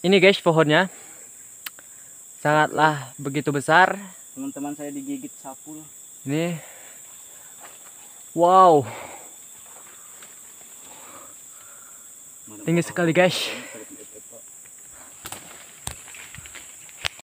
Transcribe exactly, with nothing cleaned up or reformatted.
Ini guys pohonnya sangatlah begitu besar. Teman-teman saya digigit sapu. Ini wow, tinggi sekali guys.